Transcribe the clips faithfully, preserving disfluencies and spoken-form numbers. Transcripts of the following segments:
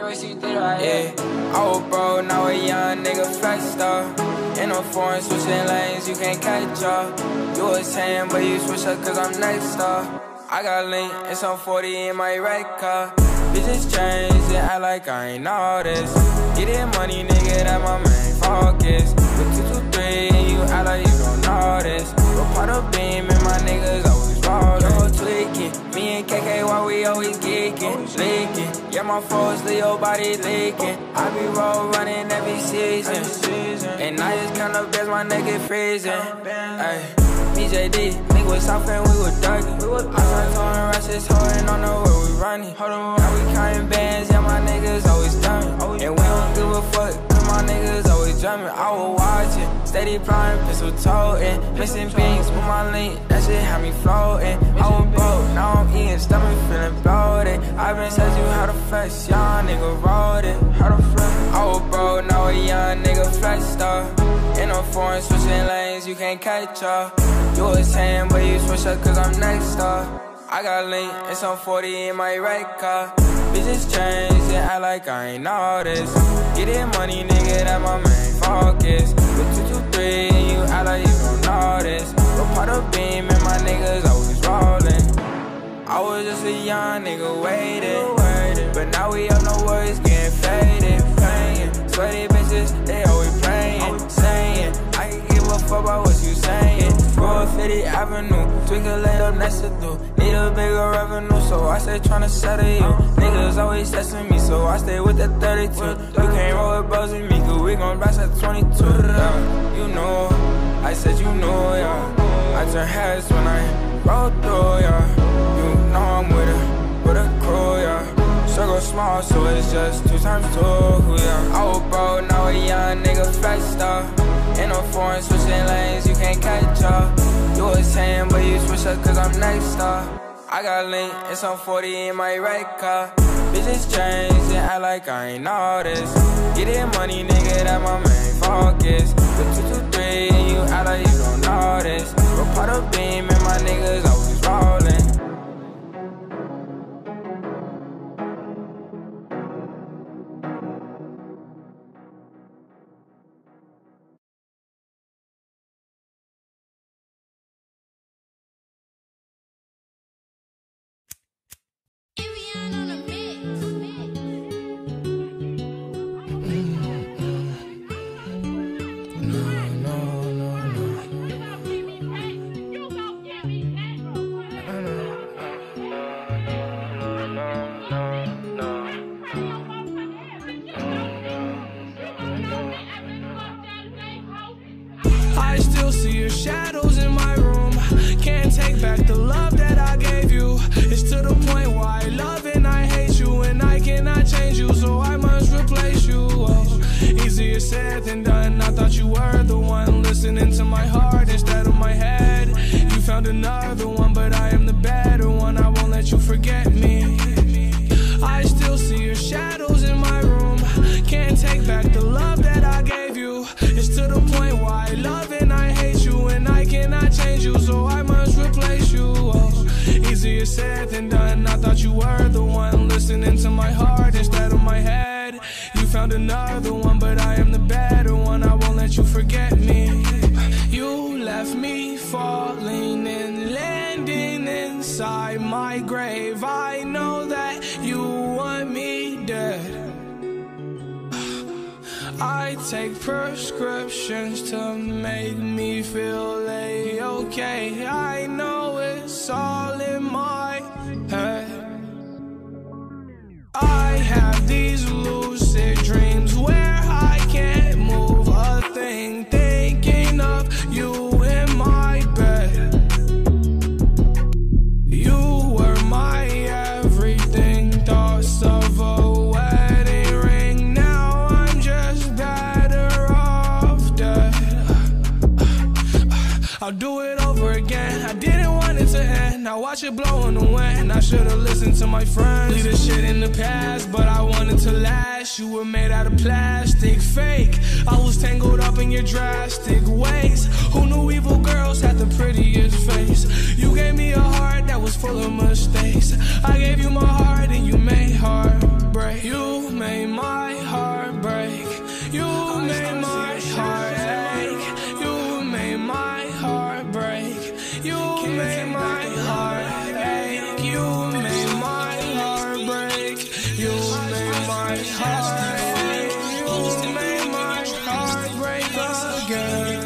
Yeah, I was broke, now a young nigga flexed up. In a foreign, switching lanes, you can't catch up. You was ten, but you switch up cause I'm next up. I got link and some forty in my red car. Bitches change and act like I ain't all this. Get it money, nigga, that my main focus. With two two three and you act like you don't know this. Go pot a beam and my niggas always rollin'. Yo, tweaking, me and K K, why we always geeking, leaking. Yeah, my foes, Leo body leaking. I be roll running every season, and I just count up as my nigga freezing. Ay, B J D, nigga was soft and we were dirty. I started throwing rushes, holding on the way we running. Now we counting bands, yeah, my niggas always dumbing. And we don't give a fuck, cause my niggas always drumming. I was watching, steady plotting, pistol toting. Missing beans with my link, that shit had me floating. I was broke, now I'm eating, stomach feeling bloated. I been said you how to flex, young nigga wrote it. How to flex? I was broke, now a young nigga flexed up. In a foreign, switching lanes, you can't catch up. You was ten, but you switch up cause I'm next up. I got link and some forty in my red car. Bitches change and act like I ain't all this. Get it money, nigga, that my main focus. With two two three and you act like you don't know this. Go pot a beam and my niggas always rollin'. I was just a young nigga waiting, but now we up, no worries, getting faded, playing. Sweaty bitches, they always playing, saying I can give a fuck about what you saying. Roll fifty Avenue, twinkle laid up next to do. Need a bigger revenue, so I stay tryna settle you. Niggas always testing me, so I stay with that thirty-two. You can't roll with bros with me, cause we gon' blast at twenty-two. Yeah, you know, I said you know, yeah. I turn heads when I roll through, yeah. You know I'm with a, with a crew, yeah. Circle small, so it's just two times two, yeah. I was broke, now a young nigga flexed up. In a foreign, switching lanes, you can't catch up. You was ten, but you switch up cause I'm next up. I got link and some forty in my red car. Bitches change and act like I ain't all this. Get it money, nigga, that my main focus. With two two three and you act like you don't know this. Go pot a beam and my niggas always rollin'. Shadows in my room, can't take back the love that I gave you. It's to the point why I love and I hate you, and I cannot change you, so I must replace you. Oh, easier said than done. I thought you were the one listening to my heart instead of my head. You found another one, but I am the better one. I won't let you forget me. I still see your shadows in my room, can't take back the love that I gave you. It's to the point why I love and I hate you, and I cannot change you, so I must replace you. Oh, easier said than done. I thought you were the one listening to my heart instead of my head. You found another one, but I am the better one. I won't let you forget me. You left me falling and landing inside my grave. I know that you want me dead. I take prescriptions to make me feel A-okay. I know it's all in my head. I have these lucid dreams where I can't move a thing, thinking of you in my bed. You were my everything, thoughts of a wedding ring. Now I'm just better off dead. I'll do it over again. I didn't want it to end. Now watch it blow in the wind. I should've listened to my friends. Leave the shit in the past, but I wanted to last. You were made out of plastic, fake. I was tangled up in your drastic ways. Who knew evil girls had the prettiest face? You gave me a heart that was full of mistakes. I gave you my heart and you made heartbreak. You made made my heart ache. You made my heart break. You made my heart ache. You made my heart break. You made my heart ache. You made my heart break again.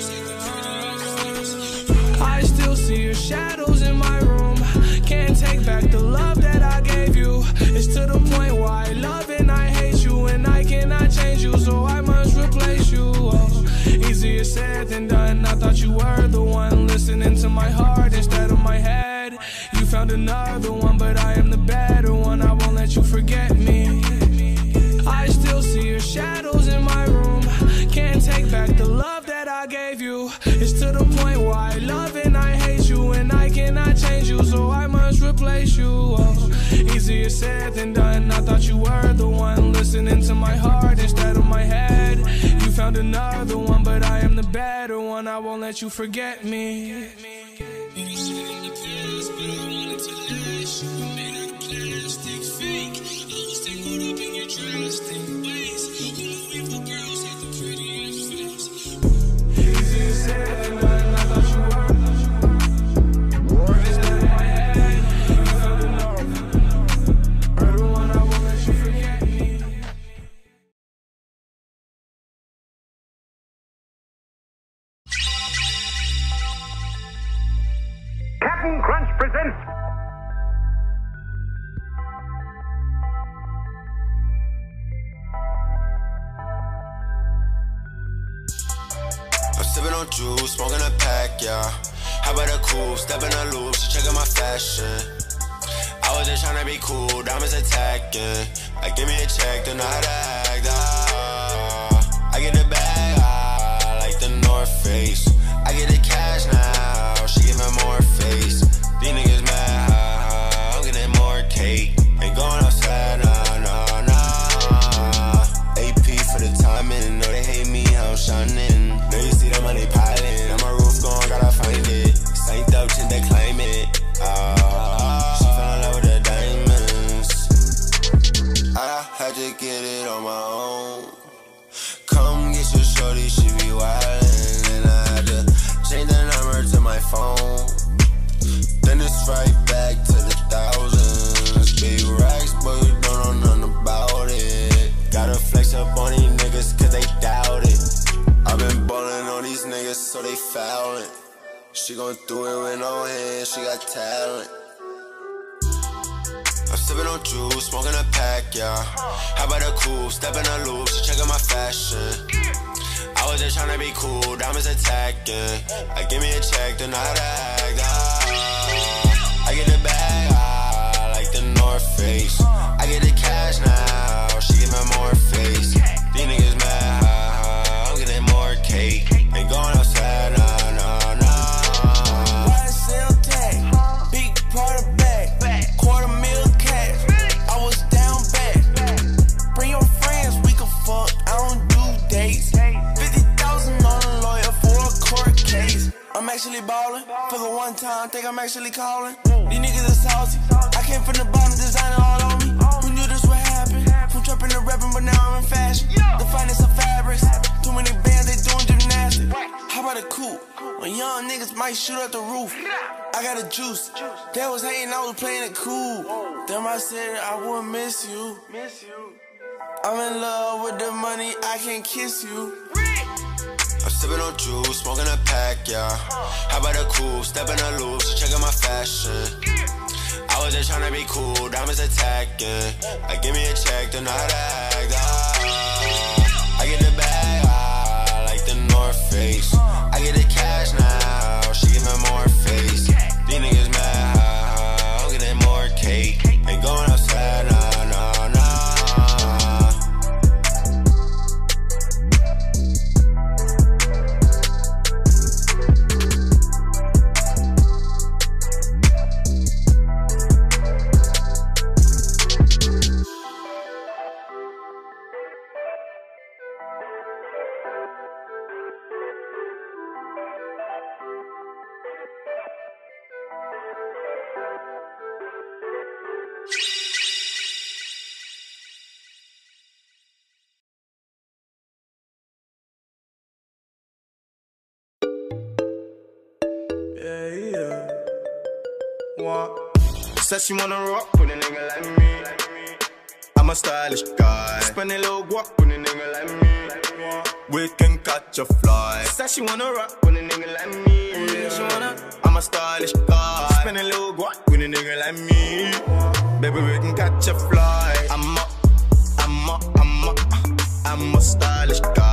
I still see your shadows in my room. Can't take back the love that I gave you. It's to the point where I love and I hate you, and I cannot change you, so I must replace you. Oh, easier said than done. I thought you were the one listening to my heart instead of my head. You found another one, but I am the better one. I won't let you forget me. I still see your shadows in my room. Can't take back the love that I gave you. It's to the point where I love and I hate you, and I cannot change you, so I must replace you. Oh, easier said than done. I thought you were the one listening to my heart instead of my head. You found another one, but I am the better one. I won't let you forget me. Captain Crunch presents I'm sipping on juice, smoking a pack, yeah. How about a coupe, step in a loop, she checking my fashion. I was just tryna be cool, diamonds attacking. Like give me a check, then I had to act, ah. I get the bag, ah, like the North Face. I get the cash now, she giving more face. These niggas mad, ah, I'm getting more cake. Ain't going outside, nah, nah, nah. A P for the timing, know they hate me, how I'm shining. Know you see the money piling, now my roof gone, gotta find it. Saint up, chin, they claim it. Ah, she fell in love with the diamonds. I had to get it on my own. Come get your shorty, she be wildin'. And I had to change the number to my phone. Then it's right back to the thousands. Big racks, but you don't know nothing about it. Gotta flex up on these niggas cause they doubt it. I've been ballin' on these niggas so they foulin'. She gon' do it with no hands, she got talent. I'm sippin' on juice, smoking a pack, yeah. How about a coupe, step in a loop, she checking my fashion. I was just tryna be cool, diamonds attacking. Like give me a check, then I had to act, ah. I get the bag, ah, like the North Face. I get the cash now, she giving more face. These niggas mad, ah, I'm getting more cake. Ain't going outside, nah, nah, nah. Y S L tag, big part of bag, quarter mil cash. I was down bad. Bring your friends, we can fuck. I don't do dates. Fifty thousand on a lawyer for a court case. I'm actually ballin'. For the one time, think I'm actually calling. These niggas are salty. I came from the bottom, designer all on me. Who knew this would happen? From trapping to rapping, but now I'm in fashion. The finest of fabrics. Too many bands, they doing gymnastics. How about a coupe? When young niggas might shoot out the roof. I got a juice. They was hating, I was playing it cool. Damn, I said I would miss you. I'm in love with the money, I can't kiss you. I'm sippin' on juice, smoking a pack, yeah. How about a coupe, step in a loop, she checking my fashion. I was just tryna be cool, diamonds attacking. Like give me a check, then I had to act, ah. I get the bag, ah, like the North Face. I get the cash now, she giving more face. These niggas mad, ah, I'm getting more cake. Ain't going outside, nah, nah, nah. Yeah, yeah. What? Said she wanna rock with a nigga like me. I'm a stylish guy. Spend a little guap with a nigga like me. We can catch a fly. Said she wanna rock with a nigga like me. She wanna. I'm a stylish guy. Spend a little guap with a nigga like me. Baby, we can catch a fly. I'm a, I'm a, I'm a, I'm a stylish guy.